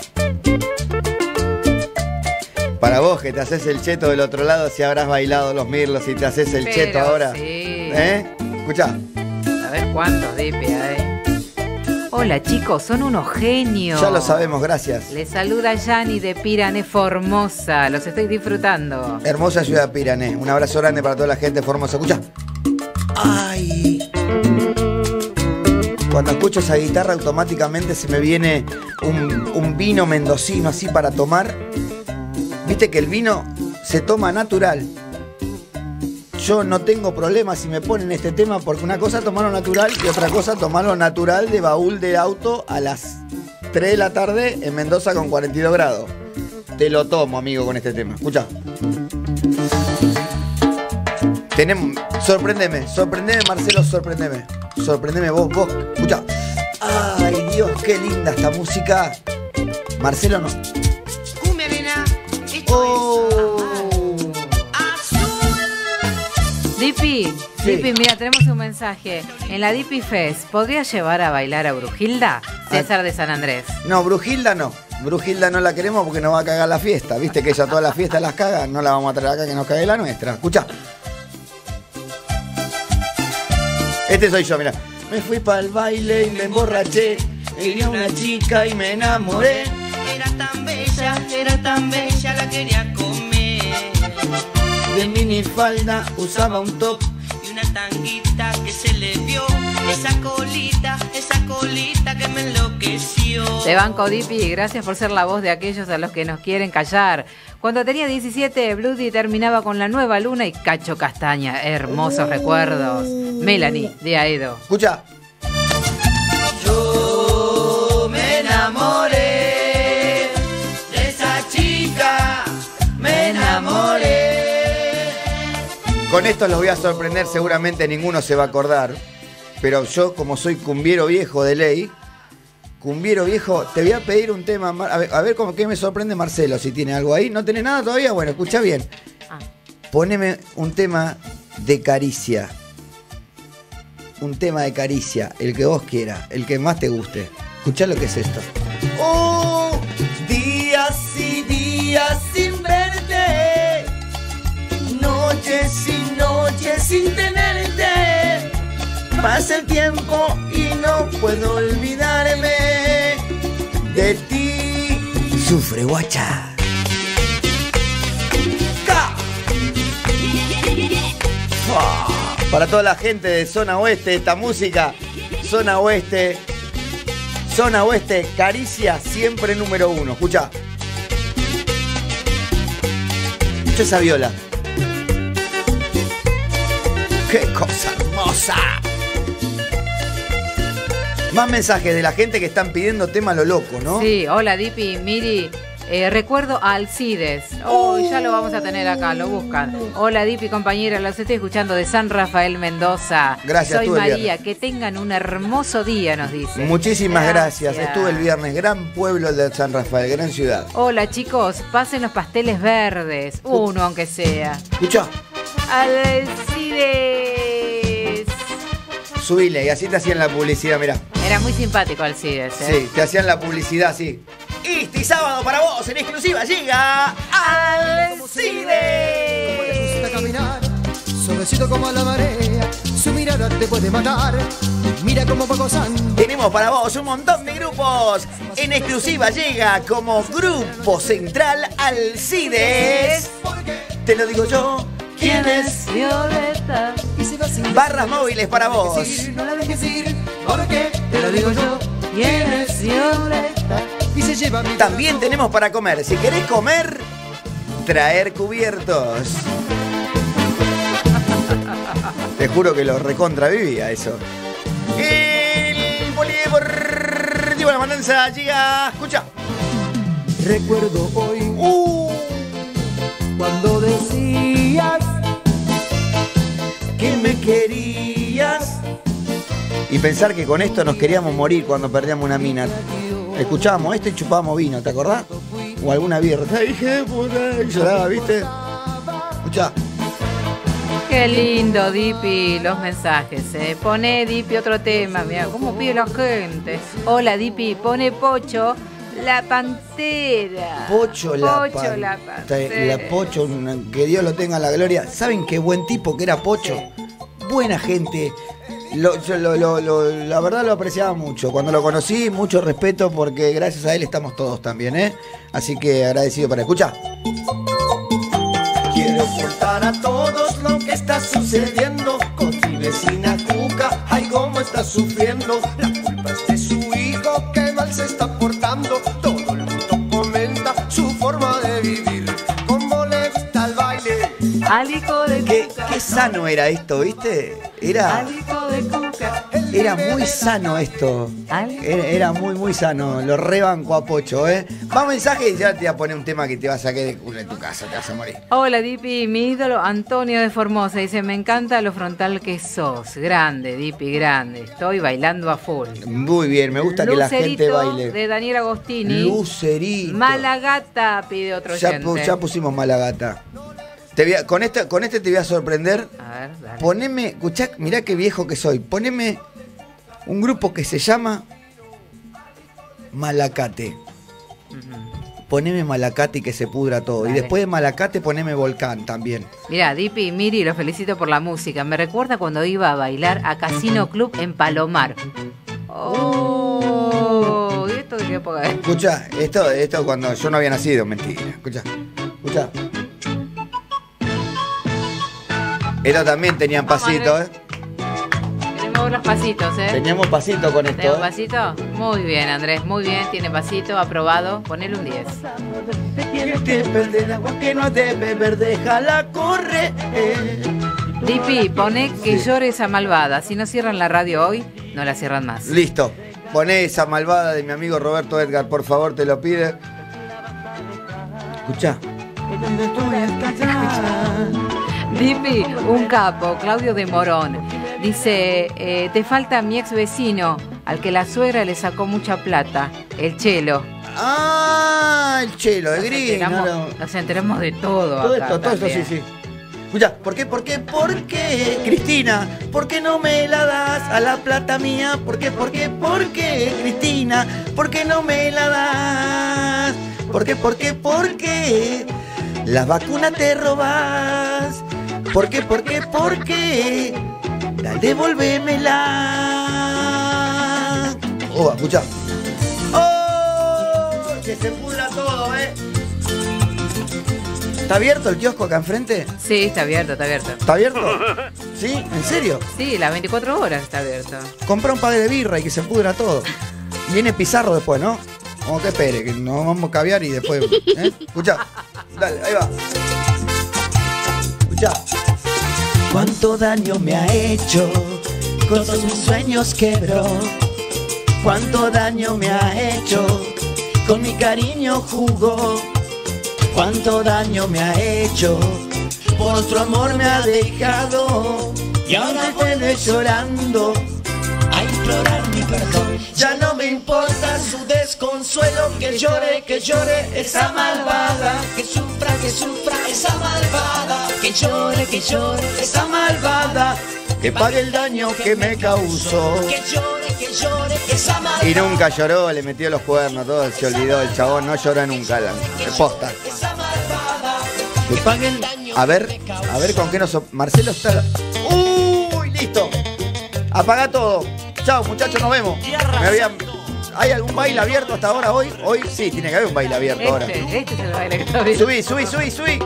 Para vos que te haces el cheto del otro lado, si habrás bailado los Mirlos y te haces el Pero cheto ahora. sí. Escuchá. A ver cuántos Dipi hay. Hola chicos, son unos genios. Ya lo sabemos, gracias. Les saluda Yani de Pirané Formosa. Los estoy disfrutando. Hermosa ciudad Pirané. Un abrazo grande para toda la gente de Formosa. Escucha. ¡Ay! Cuando escucho esa guitarra automáticamente se me viene un vino mendocino así para tomar. Viste que el vino se toma natural. Yo no tengo problema si me ponen este tema, porque una cosa es tomarlo natural y otra cosa es tomarlo natural de baúl de auto a las 3 de la tarde en Mendoza con 42 grados. Te lo tomo, amigo, con este tema. Escucha. Sorprendeme, Marcelo, sorprendeme vos. Escucha. Ay, Dios, qué linda esta música. Marcelo no. Dipi, Sí. Dipi, mira, tenemos un mensaje. En la Dipi Fest, ¿podrías llevar a bailar a Brujilda? César de San Andrés. No, Brujilda no. Brujilda no la queremos porque nos va a cagar la fiesta. Viste que ella todas las fiestas las caga. No la vamos a traer acá que nos cague la nuestra. Escucha. Este soy yo, mira. Me fui para el baile y me emborraché. Venía una chica y me enamoré. Era tan bella, la quería comer. De minifalda usaba un top. Y una tanguita que se le vio. Esa colita que me enloqueció. Te banco, Dipi, gracias por ser la voz de aquellos a los que nos quieren callar. Cuando tenía 17, Bloody terminaba con La Nueva Luna y Cacho Castaña. Hermosos recuerdos. Melanie, de Aedo. Escucha. Yo me enamoré de esa chica, me enamoré. Con esto los voy a sorprender, seguramente ninguno se va a acordar. Pero yo, como soy cumbiero viejo de ley, cumbiero viejo, te voy a pedir un tema. A ver qué me sorprende Marcelo, si tiene algo ahí. ¿No tiene nada todavía? Bueno, escucha bien. Poneme un tema de caricia. Un tema de caricia, el que vos quieras, el que más te guste. Escuchá lo que es esto. Oh, días y días sin verte, noches y noches sin tenerte. Pasa el tiempo y no puedo olvidarme de ti. Sufre, guacha. Para toda la gente de Zona Oeste, esta música, Zona Oeste, caricia siempre número 1. Escucha. Escucha esa viola. ¡Qué cosa hermosa! Más mensajes de la gente que están pidiendo tema lo loco, ¿no? Sí, hola Dipi, Miri. Recuerdo a Alcides. Ya lo vamos a tener acá, lo buscan. Hola Dipi, compañera, los estoy escuchando de San Rafael, Mendoza. Gracias, Soy estuve el María, viernes. que tengan un hermoso día, nos dice. Muchísimas gracias. Estuve el viernes. Gran pueblo de San Rafael, gran ciudad. Hola chicos, pasen los pasteles verdes. Uno aunque sea. Escucha. Alcides. Subile y así te hacían la publicidad, mirá. Era muy simpático Alcides, ¿eh? Sí, te hacían la publicidad así. Este sábado para vos en exclusiva llega Alcides. Le gusta caminar, suavecito como la marea, su mirada te puede matar, mira cómo va gozando. Tenemos para vos un montón de grupos. En exclusiva llega como grupo central Alcides. Te lo digo yo. ¿Quién es? Violeta. Y se va sin Barras móviles para vos. decir, no la dejes ir, porque te lo digo yo. ¿Quién es Violeta? Y se lleva mi También tenemos para comer. Si querés comer, traer cubiertos. Te juro que lo recontra vivía eso. El polideportivo de la Matanza llega. Escucha. recuerdo hoy cuando decías Que me querías. Y pensar que con esto nos queríamos morir cuando perdíamos una mina. Escuchábamos esto y chupábamos vino, ¿te acordás? O alguna birra. Ay, hija de puta. Y lloraba, ¿viste? Escuchá. Qué lindo, Dipi, los mensajes. Pone, Dipi, otro tema. Mira, cómo pide la gente. Hola, Dipi, pone Pocho, la pantera. Pocho la Pocho, la pantera. La Pocho, que Dios lo tenga en la gloria. ¿Saben qué buen tipo que era Pocho? Buena gente. La verdad lo apreciaba mucho. Cuando lo conocí, mucho respeto porque gracias a él estamos todos también, ¿eh? Así que agradecido para escuchar. Quiero contar a todos lo que está sucediendo con mi vecina Cuca. Ay, cómo está sufriendo. La culpa es de su hijo que mal se está portando. Todo el mundo comenta su forma de vivir. Cómo le gusta el baile. Alico de cuca. Qué sano era esto, ¿viste? Alico de cuca. Era muy sano esto. Era muy sano. Lo rebanco a Pocho, ¿eh? Va un mensaje y ya te voy a poner un tema que te va a sacar de culo en tu casa, te vas a morir. Hola Dipi, mi ídolo Antonio de Formosa dice, me encanta lo frontal que sos. Grande, Dipi, grande. Estoy bailando a full. Muy bien, me gusta que la gente baile. De Daniel Agostini. Lucerito. Malagata pide otro oyente. Ya pusimos Malagata. Con este te voy a sorprender. A ver, dale. Poneme, escuchá, mirá qué viejo que soy. Poneme un grupo que se llama Malacate. Poneme Malacate y que se pudra todo. Dale. Y después de Malacate poneme Volcán también. Mirá, Dipi y Miri, los felicito por la música. Me recuerda cuando iba a bailar a Casino Club en Palomar. Oh, ¿y esto de qué época es? Escuchá, esto cuando yo no había nacido, mentira. Escuchá. Esto también tenían pasito, ¿eh? Tenemos los pasitos, ¿eh? Teníamos pasito con esto. ¿Tenemos pasito? Muy bien, Andrés, muy bien. Tiene pasito, aprobado. Ponele un 10. Te tienes que perder agua que no debe beber, déjala correr. Dipi, poné que llore esa malvada. Si no cierran la radio hoy, no la cierran más. Listo. Poné esa malvada de mi amigo Roberto Edgar, por favor, te lo pide. Escuchá. Dipi, un capo, Claudio de Morón. Dice, te falta mi ex vecino, al que la suegra le sacó mucha plata, el Chelo. Ah, el Chelo, el gris. Nos enteramos de todo. Todo acá esto, también. sí. Escuchá, ¿por qué, Cristina? ¿Por qué no me la das a la plata mía? ¿Por qué, Cristina? ¿Por qué no me la das? ¿Por qué? Las vacunas te robas. ¿Por qué? Dale, devolvémela. Oh, escuchá. ¡Oh! Que se pudra todo, ¿eh? ¿Está abierto el kiosco acá enfrente? Sí, está abierto. ¿Está abierto? ¿Sí? ¿En serio? Sí, las 24 horas está abierto. Comprá un par de birra y que se pudra todo. Viene Pizarro después, ¿no? Como que espere, que nos vamos a caviar y después... ¿eh? Escuchá. Dale, ahí va. Escuchá. Cuánto daño me ha hecho, con todos mis sueños quebró. Cuánto daño me ha hecho, con mi cariño jugó. Cuánto daño me ha hecho, por nuestro amor me ha dejado. Y ahora vuelve llorando a implorar mi perdón. Ya no me importa su desconsuelo, que llore esa malvada. Que sufra esa malvada. Que llore esa malvada. Que pague el daño que me causó. Que llore esa malvada. Y nunca lloró, le metió los cuernos, todo se olvidó. El chabón no llora nunca, la posta. Que pague el... A ver con qué nos... Marcelo está... ¡Uy! Listo. Apaga todo. Chao, muchachos, nos vemos. ¿Hay algún baile abierto hasta ahora hoy? Hoy sí, tiene que haber un baile abierto ahora. Este es el baile que está viendo. Subí.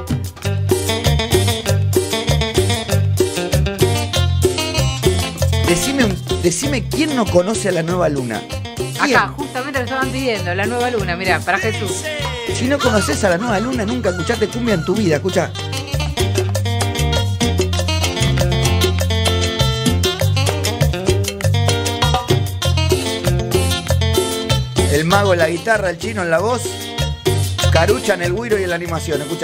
Decime quién no conoce a la Nueva Luna. ¿Quién? Acá, justamente lo estaban pidiendo, la Nueva Luna, mirá, para Jesús. Si no conoces a la Nueva Luna, nunca escuchaste cumbia en tu vida, escuchá. El mago en la guitarra, el chino en la voz, Carucha en el güiro y en la animación, escuchá.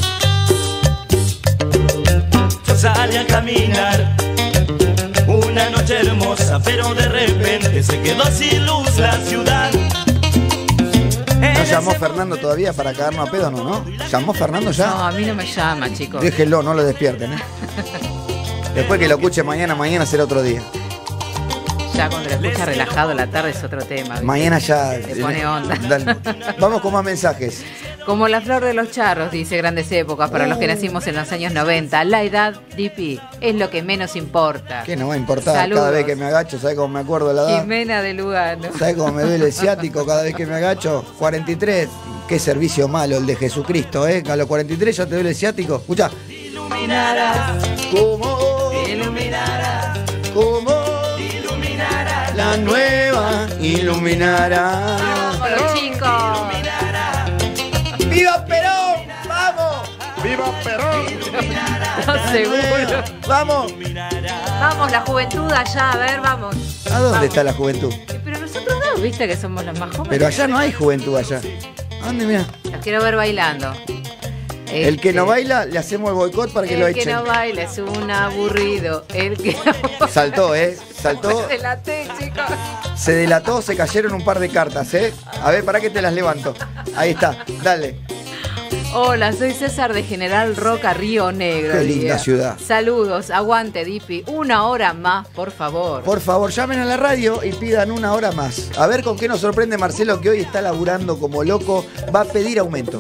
Yo salí a caminar una noche hermosa, pero de repente se quedó sin luz la ciudad. ¿No llamó Fernando todavía para cagarnos a pedo, no? ¿Llamó Fernando ya? No, a mí no me llama, chicos. Déjenlo, no lo despierten, ¿eh? Después que lo escuche mañana será otro día. Ya cuando lo escucha relajado a la tarde es otro tema, ¿viste? Mañana ya... Le pone onda. Dale. Vamos con más mensajes. Como la flor de los charros, dice Grandes Épocas, para los que nacimos en los años 90. La edad, Dipi, es lo que menos importa. ¿Qué no va a importar? Saludos. Cada vez que me agacho, ¿sabes cómo me acuerdo de la edad? Jimena de Lugano. ¿Sabes cómo me duele el ciático cada vez que me agacho? 43. Qué servicio malo el de Jesucristo, ¿eh? A los 43 ya te duele el ciático. Escuchá. Iluminarás, ¿Cómo? iluminarás, ¿Cómo? iluminarás. La nueva iluminará. Vamos los chicos. ¡Viva Perón! ¡Vamos! ¡Viva Perón! Iluminarás. seguro. Vamos. Vamos, la juventud allá, a ver, vamos. ¿A dónde está la juventud? Pero nosotros no, viste que somos los más jóvenes. Pero allá no hay juventud allá. ¿A dónde, mira? Los quiero ver bailando. El que no baila, le hacemos el boicot para que lo El echen. que no baila es un aburrido. El que no Saltó, saltó. Me delaté, chicos. Se delató, se cayeron un par de cartas, A ver, para que te las levanto. Ahí está, dale. Hola, soy César de General Roca, Río Negro. Qué linda ciudad. Saludos, aguante, Dipi. 1 hora más, por favor. Por favor, llamen a la radio y pidan 1 hora más. A ver con qué nos sorprende Marcelo, que hoy está laburando como loco. Va a pedir aumento.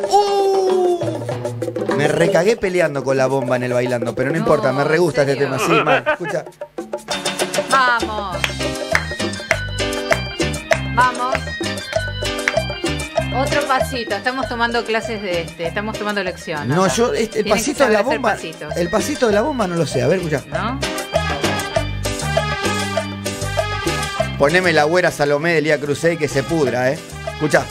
Me recagué peleando con la bomba en el bailando, pero no importa, me re gusta este tema. Sí, mal. Escucha. Vamos. Vamos. Otro pasito. Estamos tomando clases de estamos tomando lección. No, acá. yo, el Tienen pasito que de la saber bomba. hacer pasitos. El pasito de la bomba no lo sé. A ver, escucha. ¿No? Poneme la güera Salomé de Lía Cruzé y que se pudra, Escucha.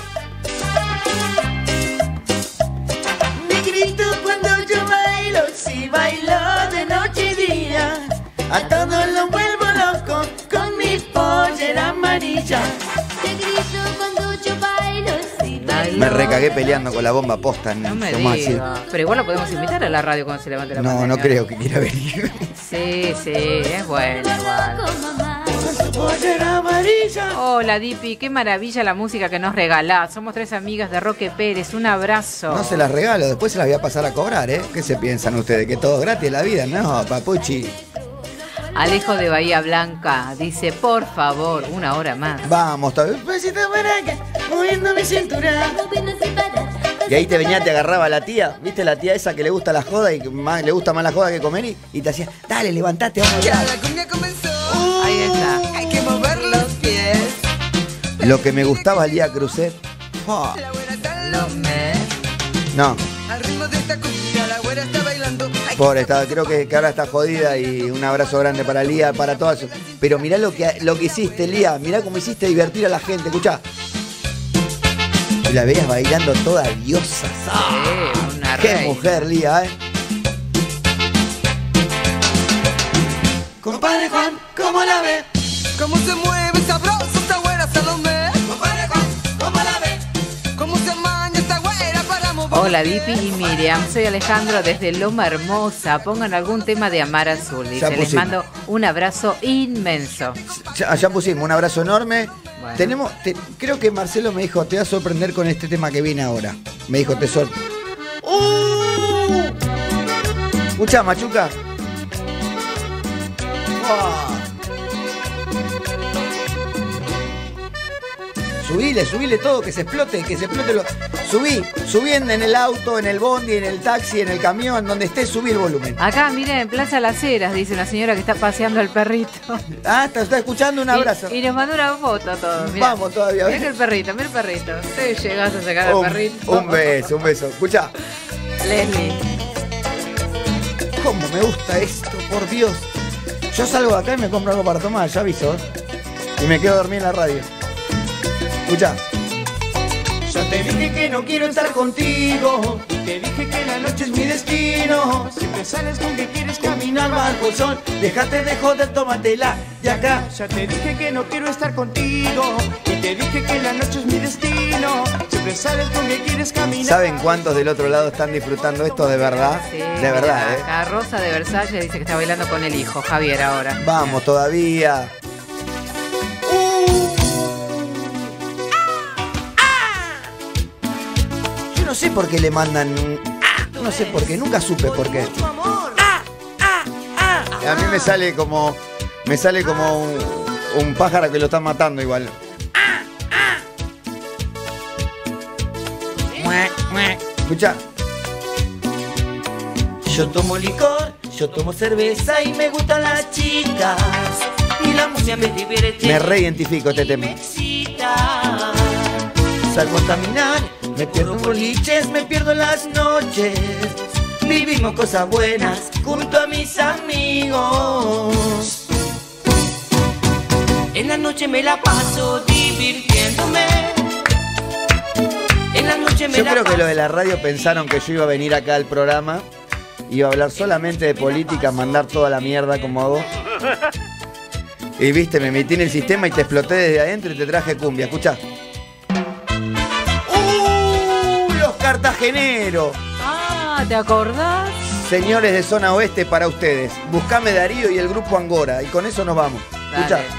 Me grito cuando yo bailo, si bailo de noche y día. A todos los vuelvo loco con mi pollera amarilla. Te grito cuando yo bailo, si bailo. Me recagué peleando con la bomba posta. No me somos así. digas. Pero igual lo podemos invitar a la radio cuando se levante la pandemia. No creo que quiera venir. Sí, es bueno igual. Con su pollera amarilla. Hola, Dipi, qué maravilla la música que nos regalás. Somos 3 amigas de Roque Pérez. Un abrazo. No se las regalo, después se las voy a pasar a cobrar, ¿Qué se piensan ustedes? ¿Que todo gratis en la vida? No, papuchi. Alejo de Bahía Blanca dice, por favor, 1 hora más. Vamos, todavía. Besito maraca, moviendo mi cintura. Y ahí te venía, te agarraba la tía, ¿viste la tía esa que le gusta la joda y más, le gusta más la joda que comer y te hacía, dale, levantate, vamos Ya allá. la cumbia comenzó. Ahí está. Hay que mover los pies. Lo que me gustaba al día crucé. La güera está Salomé. No, Al ritmo de esta cumbia la güera está bailando. Hay pobre, creo que ahora está jodida y un abrazo grande para Lía, para todas. Pero mirá lo que hiciste, Lía, mirá cómo hiciste divertir a la gente, escuchá. Y la veías bailando toda diosa. Sí, una Qué reina. mujer, Lía, Compadre Juan, ¿cómo la ve? ¿Cómo se mueve sabroso esta güera Salomé? Compadre Juan, ¿cómo la ve? ¿Cómo se maña esta güera para mover? Hola, Dipi y Miriam. Soy Alejandro desde Loma Hermosa. Pongan algún tema de Amar Azul. Ya Dice, les pusimos. mando un abrazo inmenso. Ya pusimos un abrazo enorme. Bueno. Creo que Marcelo me dijo, te va a sorprender con este tema que viene ahora. Me dijo, te sorprende. Escucha, Machuca. Subile todo, que se explote subí en el auto, en el bondi, en el taxi, en el camión, donde esté, subí el volumen. Acá, miren, en Plaza Las Heras, dice una señora que está paseando al perrito. Está escuchando, un abrazo. Y nos mandó una foto todo. Mirá. Vamos todavía. Mira el perrito, mira el perrito. Te llegás a sacar al perrito. Un beso. Escucha. Leslie. ¿Cómo me gusta esto? Por Dios. Yo salgo de acá y me compro algo para tomar, ya aviso. Y me quedo dormido en la radio. Escucha. Yo te dije que no quiero estar contigo. Te dije que la noche es mi destino. Siempre sales con que quieres caminar bajo el sol. Déjate de joder, tómatela de acá. Ya te dije que no quiero estar contigo. Y te dije que la noche es mi destino. Siempre sales con que quieres caminar. ¿Saben cuántos del otro lado están disfrutando esto de verdad? Sí, de verdad, mirá, acá Rosa de Versalles dice que está bailando con el hijo, Javier, ahora. Vamos todavía. Yo no sé por qué le mandan. No sé por qué, nunca supe por qué. A mí me sale como un pájaro que lo están matando igual. Escucha. Yo tomo licor, yo tomo cerveza y me gustan las chicas. Y la música me divierte. Me reidentifico este tema. Me excita. Salgo a caminar, me pierdo en boliches, me pierdo en las noches. Vivimos cosas buenas junto a mis amigos. En la noche me la paso divirtiéndome. En la noche me Yo la creo que paso. lo de la radio pensaron que yo iba a venir acá al programa iba a hablar solamente de política, mandar toda la mierda como hago. Y viste, me metí en el sistema y te exploté desde adentro y te traje cumbia. Escuchá. Los cartageneros. Ah, ¿te acordás? Señores de zona oeste, para ustedes. Buscame Darío y el grupo Angora. Y con eso nos vamos. Escuchá. Dale.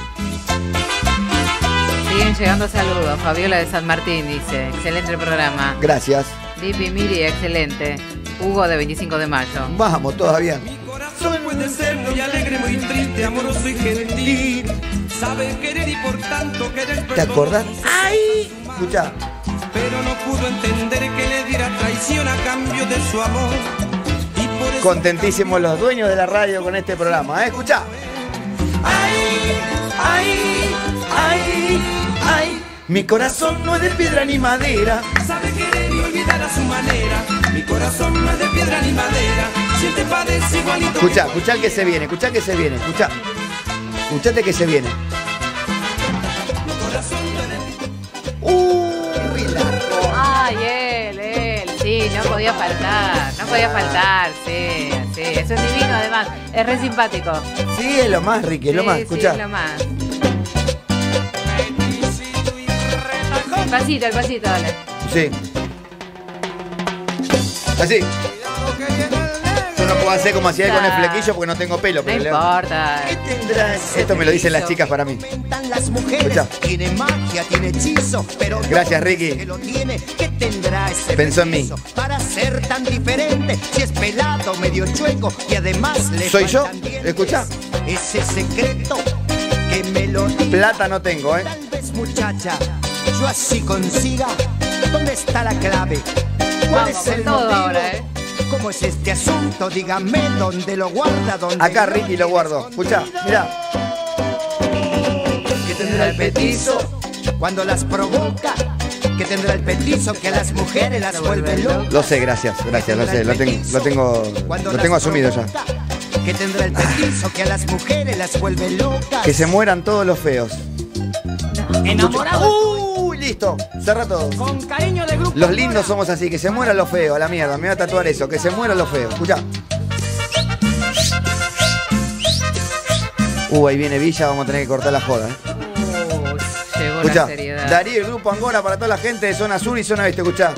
Siguen llegando saludos. Fabiola de San Martín dice, excelente el programa. Gracias. Dipi Miri, excelente. Hugo de 25 de mayo. Vamos, todavía. Puede ser muy alegre, muy triste, amoroso y gentil. Sabe querer y por tanto querer. ¿Te acordás? ¡Ay! Escuchá. Pero no pudo entender que le diera traición a cambio de su amor. Y por eso Contentísimos los dueños de la radio con este programa, ¿eh? Escuchá. ay, ay, ay, ay. Mi corazón no es de piedra ni madera. Sabe querer y olvidar a su manera. Mi corazón no es de piedra ni madera. Siente padece igualito. Escuchá, escuchá el que se viene, escuchá que se viene, escuchá. Escuchate que se viene. Ay, él, sí, no podía faltar, sí, eso es divino además, es re simpático. Sí, es lo más, Ricky, es lo más, escuchá. Sí, es lo más. El pasito, dale. Sí. Así. Yo no puedo hacer como hacía él con el flequillo porque no tengo pelo. No Pero importa. ¿Qué tendrás? Esto me lo dicen las chicas para mí. Las mujeres, Escucha. tiene magia, tiene hechizo, pero Gracias, Ricky. que lo tiene, ¿qué tendrá ese Pensó en mí. petizo para ser tan diferente? Si es pelado, medio chueco y además le ¿Soy yo? faltan dientes. Escucha. Ese secreto que me lo diga. Plata no tengo, ¿eh? Tal vez, muchacha, yo así consiga. ¿Dónde está la clave? ¿Cuál Vamos, es con el todo motivo? ahora, ¿Cómo es este asunto? Dígame dónde lo guarda, dónde Acá, Ricky, lo guardo. Escuchá, mirá. que tendrá el petizo cuando las provoca, que tendrá el petizo que a las mujeres las vuelve locas. Lo sé, gracias, lo sé, lo tengo asumido ya. Que tendrá el petizo que a las mujeres las vuelve locas. Que se mueran todos los feos. Enamorado. Listo, cerra todo. Con cariño de grupo. Los lindos somos así, que se mueran los feos, a la mierda, me voy a tatuar eso, que se mueran los feos. Escuchá. Ahí viene Villa, vamos a tener que cortar la joda, ¿eh? Llegó Escuchá, la seriedad. Darío, el grupo Angora para toda la gente de zona sur y zona oeste, escuchá.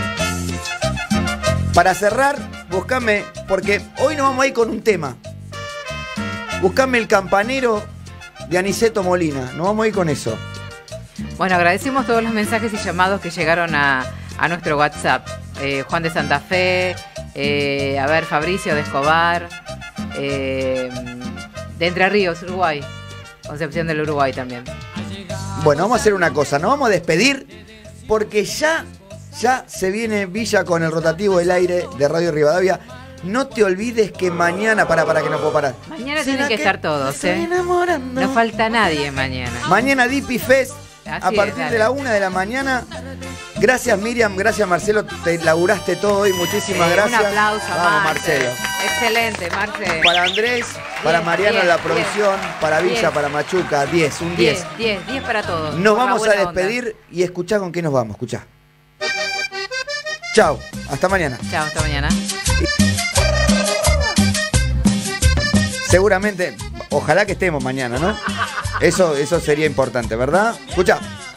Para cerrar, buscame, porque hoy nos vamos a ir con un tema. Buscame el campanero de Aniceto Molina, nos vamos a ir con eso. Bueno, agradecemos todos los mensajes y llamados que llegaron a nuestro WhatsApp. Juan de Santa Fe, Fabricio de Escobar, de Entre Ríos, Uruguay. Concepción del Uruguay también. Bueno, vamos a hacer una cosa, nos vamos a despedir porque ya se viene Villa con el rotativo del aire de Radio Rivadavia. No te olvides que mañana, para que no puedo parar. Mañana tienen que estar todos, ¿eh? No falta nadie mañana. Mañana Dipi Fest, Así a partir es, de la 1 de la mañana. Gracias Miriam, gracias Marcelo, te laburaste todo hoy, muchísimas gracias. Un aplauso, Vamos Marcelo. Excelente, Marcelo. Para Andrés, para 10, Mariano 10, en la producción, 10, para Villa, 10. para Machuca, 10, un 10. 10 para todos. Nos por la vamos a buena onda. despedir y escuchá con qué nos vamos, escuchá. Chao, hasta mañana. Chao, hasta mañana. Seguramente, ojalá que estemos mañana, ¿no? Eso sería importante, ¿verdad? Escucha.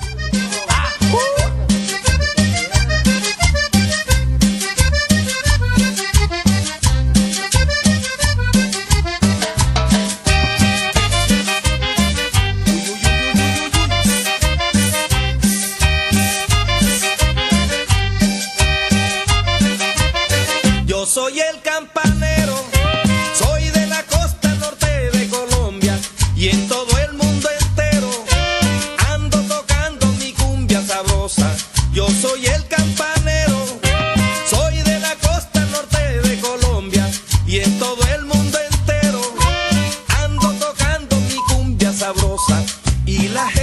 Yo soy el campanero, soy de la costa norte de Colombia y en todo el mundo entero ando tocando mi cumbia sabrosa. Yo soy el campanero, soy de la costa norte de Colombia y en todo el mundo entero ando tocando mi cumbia sabrosa y la gente